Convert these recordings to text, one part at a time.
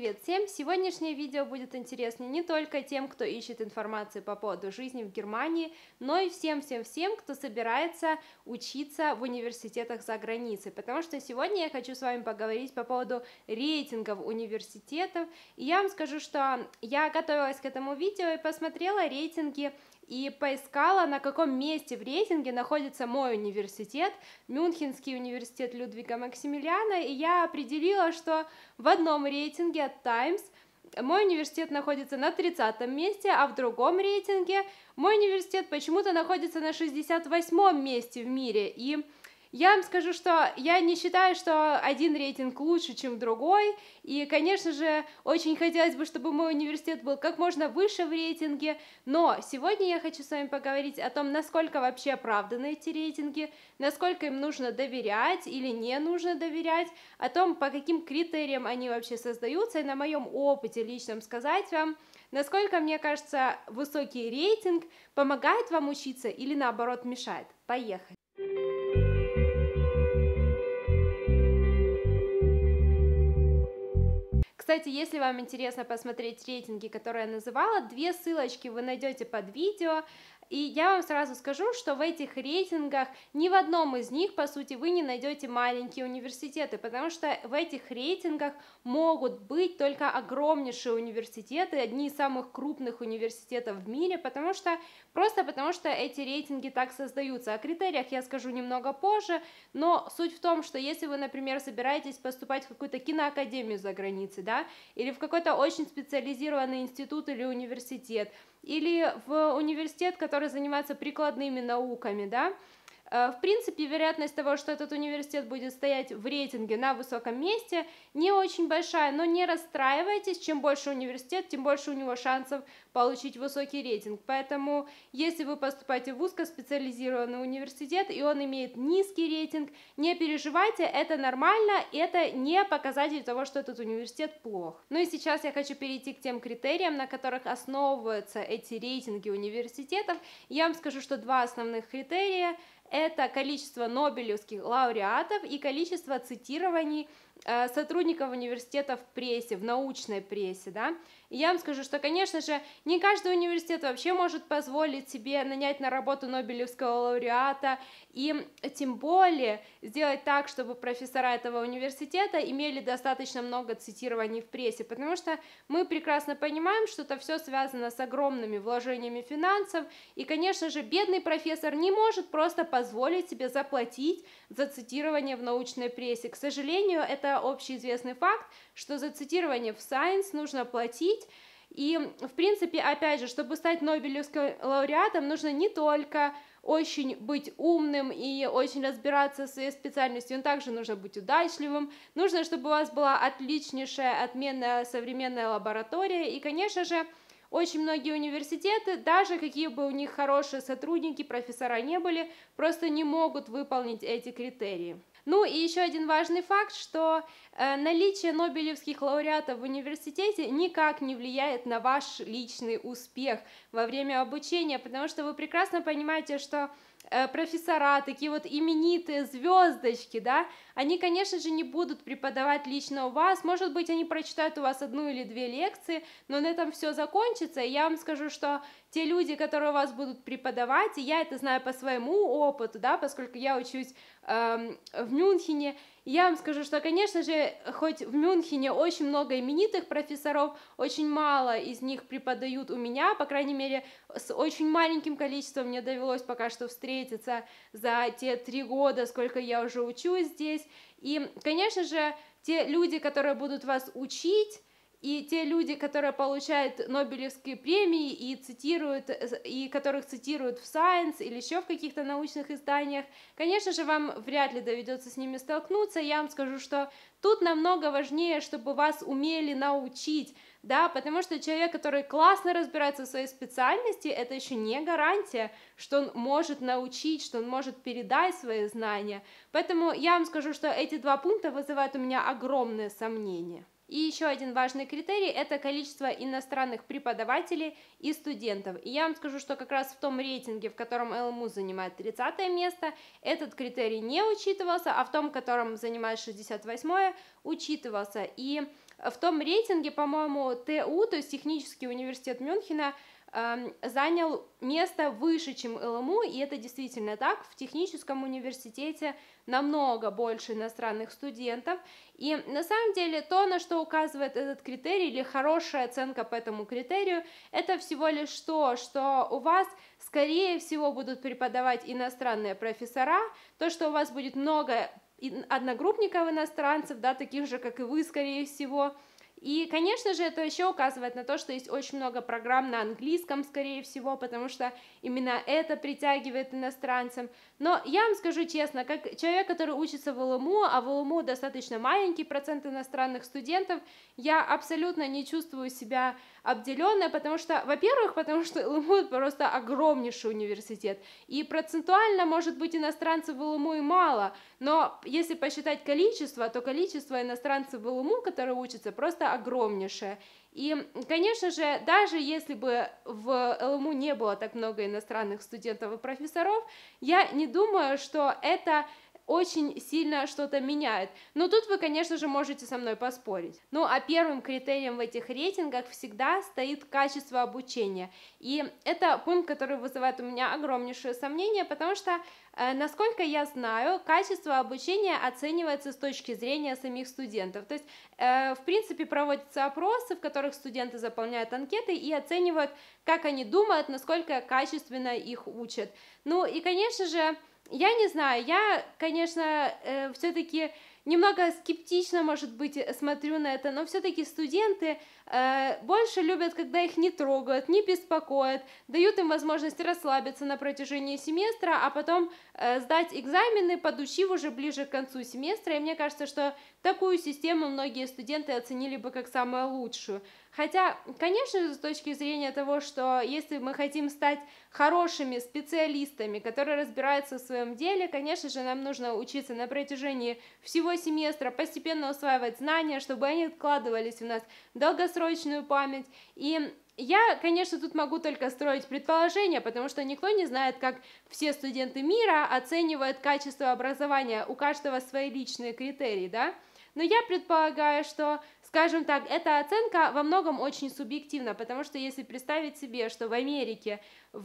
Привет всем! Сегодняшнее видео будет интересно не только тем, кто ищет информацию по поводу жизни в Германии, но и всем, кто собирается учиться в университетах за границей, потому что сегодня я хочу с вами поговорить по поводу рейтингов университетов, и я вам скажу, что я готовилась к этому видео и посмотрела рейтинги и поискала, на каком месте в рейтинге находится мой университет, Мюнхенский университет Людвига Максимилиана, и я определила, что в одном рейтинге от Times мой университет находится на 30-м месте, а в другом рейтинге мой университет почему-то находится на 68-м месте в мире, и я вам скажу, что я не считаю, что один рейтинг лучше, чем другой, и, конечно же, очень хотелось бы, чтобы мой университет был как можно выше в рейтинге, но сегодня я хочу с вами поговорить о том, насколько вообще оправданы эти рейтинги, насколько им нужно доверять или не нужно доверять, о том, по каким критериям они вообще создаются, и на моем опыте личном сказать вам, насколько, мне кажется, высокий рейтинг помогает вам учиться или, наоборот, мешает. Поехали! Кстати, если вам интересно посмотреть рейтинги, которые я называла, две ссылочки вы найдете под видео. И я вам сразу скажу, что в этих рейтингах ни в одном из них, по сути, вы не найдете маленькие университеты, потому что в этих рейтингах могут быть только огромнейшие университеты, одни из самых крупных университетов в мире, потому что эти рейтинги так создаются. О критериях я скажу немного позже, но суть в том, что если вы, например, собираетесь поступать в какую-то киноакадемию за границей, да, или в какой-то очень специализированный институт или университет, или в университет, который занимается прикладными науками, да, в принципе, вероятность того, что этот университет будет стоять в рейтинге на высоком месте, не очень большая, но не расстраивайтесь, чем больше университет, тем больше у него шансов получить высокий рейтинг, поэтому, если вы поступаете в узкоспециализированный университет, и он имеет низкий рейтинг, не переживайте, это нормально, это не показатель того, что этот университет плох. Ну и сейчас я хочу перейти к тем критериям, на которых основываются эти рейтинги университетов. Я вам скажу, что два основных критерия – это количество нобелевских лауреатов и количество цитирований сотрудников университета в прессе, в научной прессе, да. И я вам скажу, что, конечно же, не каждый университет вообще может позволить себе нанять на работу нобелевского лауреата, и тем более сделать так, чтобы профессора этого университета имели достаточно много цитирований в прессе, потому что мы прекрасно понимаем, что это все связано с огромными вложениями финансов, и, конечно же, бедный профессор не может просто позволить себе заплатить за цитирование в научной прессе. К сожалению, это общеизвестный факт, что за цитирование в Science нужно платить, и, в принципе, опять же, чтобы стать нобелевским лауреатом, нужно не только очень быть умным и очень разбираться в своей специальности, но также нужно быть удачливым, нужно, чтобы у вас была отличнейшая, отменная современная лаборатория, и, конечно же, очень многие университеты, даже какие бы у них хорошие сотрудники, профессора не были, просто не могут выполнить эти критерии. Ну и еще один важный факт, что наличие нобелевских лауреатов в университете никак не влияет на ваш личный успех во время обучения, потому что вы прекрасно понимаете, что профессора, такие вот именитые звездочки, да, они, конечно же, не будут преподавать лично у вас, может быть, они прочитают у вас одну или две лекции, но на этом все закончится, и я вам скажу, что те люди, которые у вас будут преподавать, и я это знаю по своему опыту, да, поскольку я учусь в Мюнхене, я вам скажу, что, конечно же, хоть в Мюнхене очень много именитых профессоров, очень мало из них преподают у меня, по крайней мере, с очень маленьким количеством мне довелось пока что встретиться за те 3 года, сколько я уже учусь здесь, и, конечно же, те люди, которые будут вас учить, и те люди, которые получают Нобелевские премии и которых цитируют в Science или еще в каких-то научных изданиях, конечно же, вам вряд ли доведется с ними столкнуться. Я вам скажу, что тут намного важнее, чтобы вас умели научить, да, потому что человек, который классно разбирается в своей специальности, это еще не гарантия, что он может научить, что он может передать свои знания. Поэтому я вам скажу, что эти два пункта вызывают у меня огромные сомнения. И еще один важный критерий – это количество иностранных преподавателей и студентов. И я вам скажу, что как раз в том рейтинге, в котором ЛМУ занимает 30 место, этот критерий не учитывался, а в том, в котором занимает 68-е, учитывался. И в том рейтинге, по-моему, ТУ, то есть Технический университет Мюнхена, занял место выше, чем ЛМУ, и это действительно так. В техническом университете намного больше иностранных студентов, и на самом деле то, на что указывает этот критерий, или хорошая оценка по этому критерию, это всего лишь то, что у вас, скорее всего, будут преподавать иностранные профессора, то, что у вас будет много одногруппников иностранцев, да, таких же, как и вы, скорее всего. И, конечно же, это еще указывает на то, что есть очень много программ на английском, скорее всего, потому что именно это притягивает иностранцев. Но я вам скажу честно, как человек, который учится в ЛМУ, а в ЛМУ достаточно маленький процент иностранных студентов, я абсолютно не чувствую себя обделенной, потому что, во-первых, потому что ЛМУ просто огромнейший университет, и процентуально, может быть, иностранцев в ЛМУ и мало, но если посчитать количество, то количество иностранцев в ЛМУ, которые учатся, просто огромнейшее. И, конечно же, даже если бы в ЛМУ не было так много иностранных студентов и профессоров, я не думаю, что это очень сильно что-то меняет. Но тут вы, конечно же, можете со мной поспорить. Ну, а первым критерием в этих рейтингах всегда стоит качество обучения. И это пункт, который вызывает у меня огромнейшее сомнение, потому что, насколько я знаю, качество обучения оценивается с точки зрения самих студентов. То есть, в принципе, проводятся опросы, в которых студенты заполняют анкеты и оценивают, как они думают, насколько качественно их учат. Ну, и, конечно же, я не знаю, я, конечно, все-таки немного скептично, может быть, смотрю на это, но все-таки студенты больше любят, когда их не трогают, не беспокоят, дают им возможность расслабиться на протяжении семестра, а потом сдать экзамены, подучив уже ближе к концу семестра, и мне кажется, что такую систему многие студенты оценили бы как самую лучшую. Хотя, конечно, с точки зрения того, что если мы хотим стать хорошими специалистами, которые разбираются в своем деле, конечно же, нам нужно учиться на протяжении всего семестра, постепенно усваивать знания, чтобы они откладывались у нас в долгосрочную память. И я, конечно, тут могу только строить предположения, потому что никто не знает, как все студенты мира оценивают качество образования, у каждого свои личные критерии, да? Но я предполагаю, что, скажем так, эта оценка во многом очень субъективна, потому что если представить себе, что в Америке,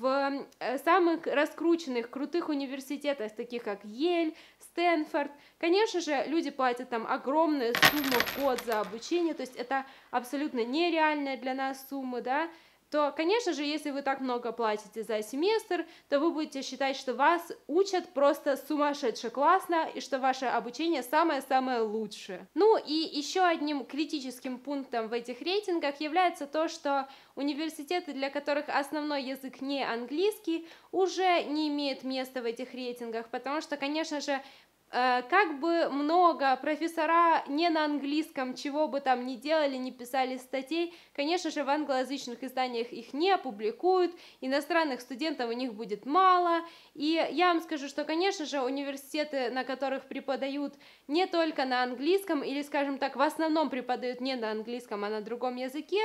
в самых раскрученных, крутых университетах, таких как Йель, Стэнфорд, конечно же, люди платят там огромные суммы в год за обучение, то есть это абсолютно нереальная для нас сумма, да, то, конечно же, если вы так много платите за семестр, то вы будете считать, что вас учат просто сумасшедше классно, и что ваше обучение самое-самое лучшее. Ну и еще одним критическим пунктом в этих рейтингах является то, что университеты, для которых основной язык не английский, уже не имеют места в этих рейтингах, потому что, конечно же, как бы много профессора не на английском, чего бы там ни делали, не писали статей, конечно же, в англоязычных изданиях их не опубликуют, иностранных студентов у них будет мало, и я вам скажу, что, конечно же, университеты, на которых преподают не только на английском, или, скажем так, в основном преподают не на английском, а на другом языке,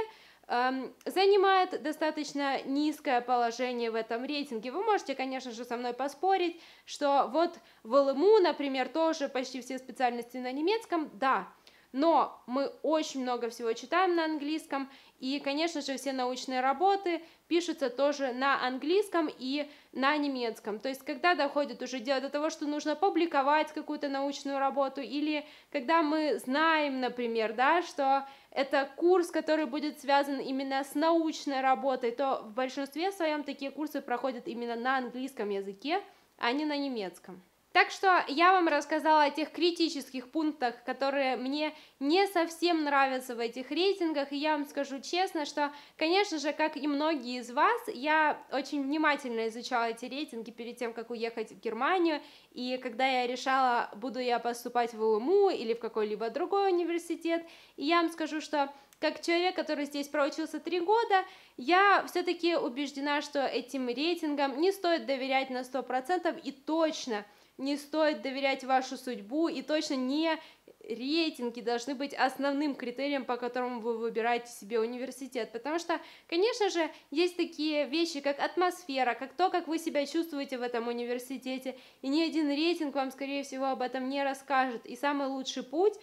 занимает достаточно низкое положение в этом рейтинге. Вы можете, конечно же, со мной поспорить, что вот в ЛМУ, например, тоже почти все специальности на немецком, да, но мы очень много всего читаем на английском, и, конечно же, все научные работы пишутся тоже на английском и на немецком. То есть, когда доходит уже дело до того, что нужно публиковать какую-то научную работу, или когда мы знаем, например, да, что это курс, который будет связан именно с научной работой, то в большинстве своем такие курсы проходят именно на английском языке, а не на немецком. Так что я вам рассказала о тех критических пунктах, которые мне не совсем нравятся в этих рейтингах, и я вам скажу честно, что, конечно же, как и многие из вас, я очень внимательно изучала эти рейтинги перед тем, как уехать в Германию, и когда я решала, буду я поступать в ЛМУ или в какой-либо другой университет, и я вам скажу, что как человек, который здесь проучился 3 года, я все-таки убеждена, что этим рейтингам не стоит доверять на 100%, и точно не стоит доверять вашу судьбу, и точно не рейтинги должны быть основным критерием, по которому вы выбираете себе университет, потому что, конечно же, есть такие вещи, как атмосфера, как то, как вы себя чувствуете в этом университете, и ни один рейтинг вам, скорее всего, об этом не расскажет, и самый лучший путь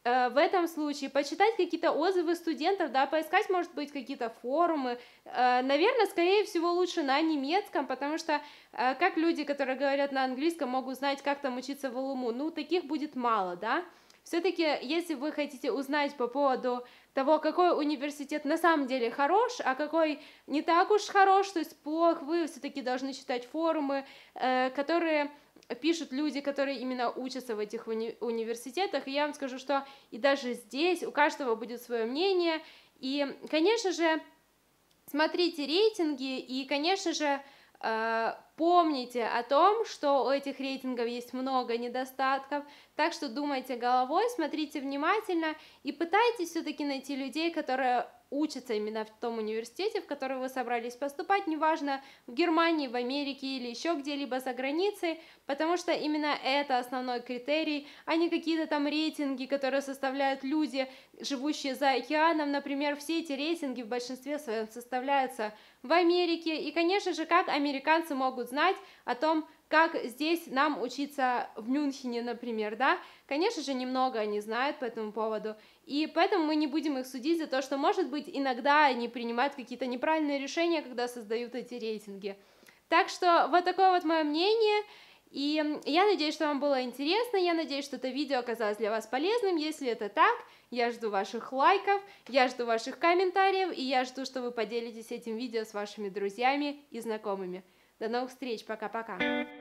в этом случае почитать какие-то отзывы студентов, да, поискать, может быть, какие-то форумы. Наверное, скорее всего, лучше на немецком, потому что как люди, которые говорят на английском, могут знать, как там учиться в ЛУМу? Ну, таких будет мало, да. Все-таки, если вы хотите узнать по поводу того, какой университет на самом деле хорош, а какой не так уж хорош, то есть плох, вы все-таки должны читать форумы, которые пишут люди, которые именно учатся в этих университетах, и я вам скажу, что и даже здесь у каждого будет свое мнение, и, конечно же, смотрите рейтинги, и, конечно же, помните о том, что у этих рейтингов есть много недостатков, так что думайте головой, смотрите внимательно и пытайтесь все-таки найти людей, которые учатся именно в том университете, в который вы собрались поступать, неважно, в Германии, в Америке или еще где-либо за границей, потому что именно это основной критерий, а не какие-то там рейтинги, которые составляют люди, живущие за океаном. Например, все эти рейтинги в большинстве своем составляются в Америке, и, конечно же, как американцы могут знать о том, как здесь нам учиться в Мюнхене, например, да, конечно же, немного они знают по этому поводу, и поэтому мы не будем их судить за то, что, может быть, иногда они принимают какие-то неправильные решения, когда создают эти рейтинги. Так что вот такое вот мое мнение, и я надеюсь, что вам было интересно, я надеюсь, что это видео оказалось для вас полезным. Если это так, я жду ваших лайков, я жду ваших комментариев, и я жду, что вы поделитесь этим видео с вашими друзьями и знакомыми. До новых встреч, пока-пока!